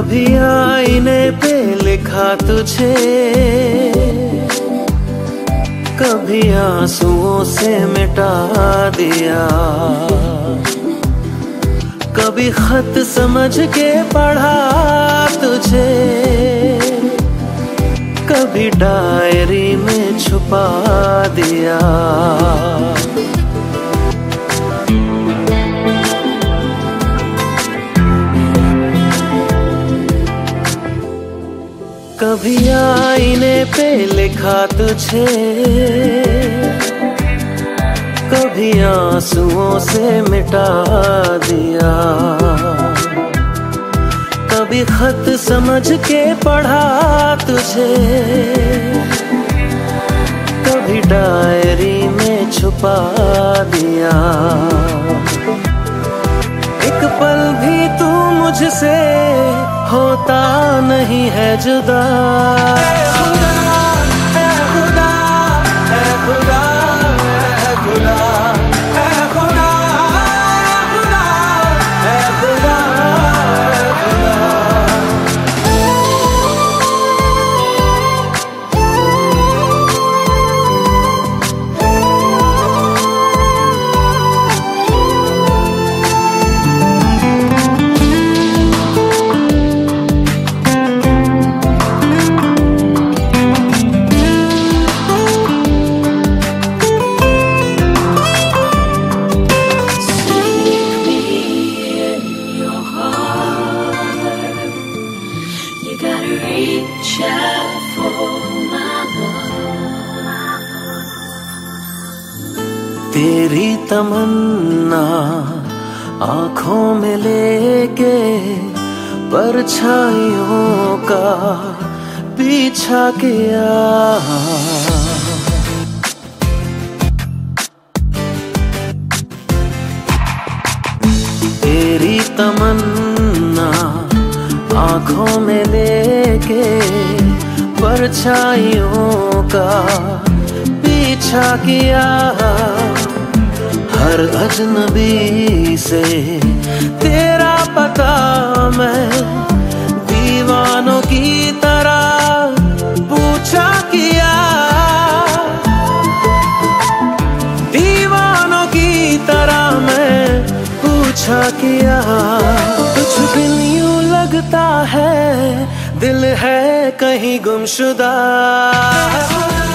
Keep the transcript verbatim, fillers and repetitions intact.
कभी आईने पे लिखा तुझे, कभी आंसुओं से मिटा दिया, कभी खत समझ के पढ़ा तुझे, कभी डायरी में छुपा दिया। कभी आईने पे लिखा तुझे, कभी आंसुओं से मिटा दिया, कभी खत समझ के पढ़ा तुझे, कभी डायरी में छुपा दिया। एक पल भी तू मुझसे होता नहीं है जुदा। ऐ खुदा, ऐ खुदा, ऐ खुदा, ऐ खुदा, ऐ खुदा, ऐ खुदा, ऐ खुदा। तेरी तमन्ना आँखों में लेके परछाइयों का पीछा किया। तेरी तमन्ना आँखों में लेके परछाइयों का पीछा किया। हर अजनबी से तेरा पता मैं दीवानों की तरह पूछा किया, दीवानों की तरह मैं पूछा किया। कुछ दिन यूं लगता है दिल है कहीं गुमशुदा।